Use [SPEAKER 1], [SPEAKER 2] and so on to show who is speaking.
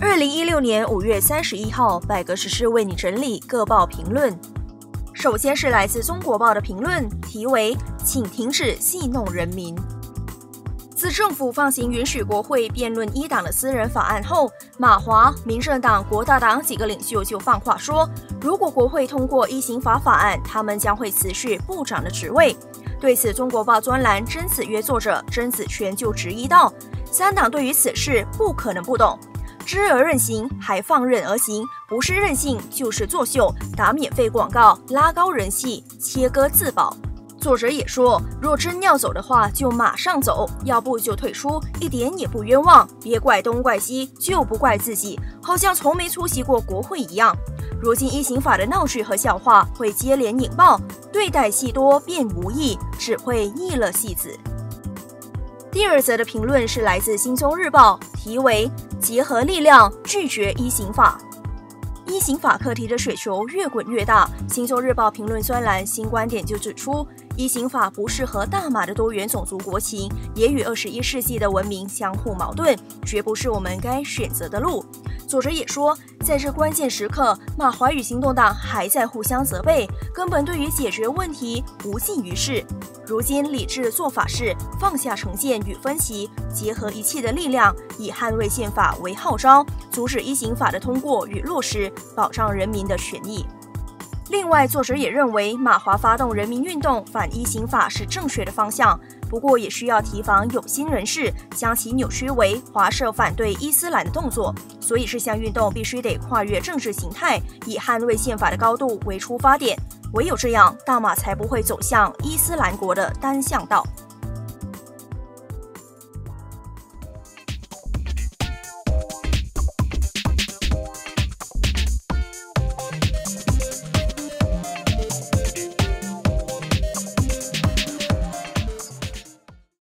[SPEAKER 1] 2016年5月31号，百格时事为你整理各报评论。首先是来自中国报的评论，题为“请停止戏弄人民”。自政府放行允许国会辩论一党的私人法案后，马华、民政党、国大党几个领袖就放话说，如果国会通过一刑法法案，他们将会辞去部长的职位。对此，中国报专栏曾子约作者曾子权就质疑道：“三党对于此事不可能不懂。知而任行，还放任而行，不是任性就是作秀，打免费广告，拉高人气，切割自保。”作者也说，若真要走的话，就马上走，要不就退出，一点也不冤枉，别怪东怪西，就不怪自己，好像从没出席过国会一样。如今一刑法的闹剧和笑话会接连引爆，对待戏多便无益，只会益了戏子。第二则的评论是来自《新洲日报》，题为“结合力量拒绝一刑法”。一刑法课题的雪球越滚越大，《新洲日报》评论专栏新观点就指出，一刑法不适合大马的多元种族国情，也与21世纪的文明相互矛盾，绝不是我们该选择的路。作者也说，在这关键时刻，马华与行动党还在互相责备，根本对于解决问题无济于事。如今理智的做法是放下成见与分歧，结合一切的力量，以捍卫宪法为号召，阻止一刑法的通过与落实，保障人民的权益。另外，作者也认为马华发动人民运动反一刑法是正确的方向，不过也需要提防有心人士将其扭曲为华社反对伊斯兰的动作，所以这项运动必须得跨越政治形态，以捍卫宪法的高度为出发点，唯有这样，大马才不会走向伊斯兰国的单向道。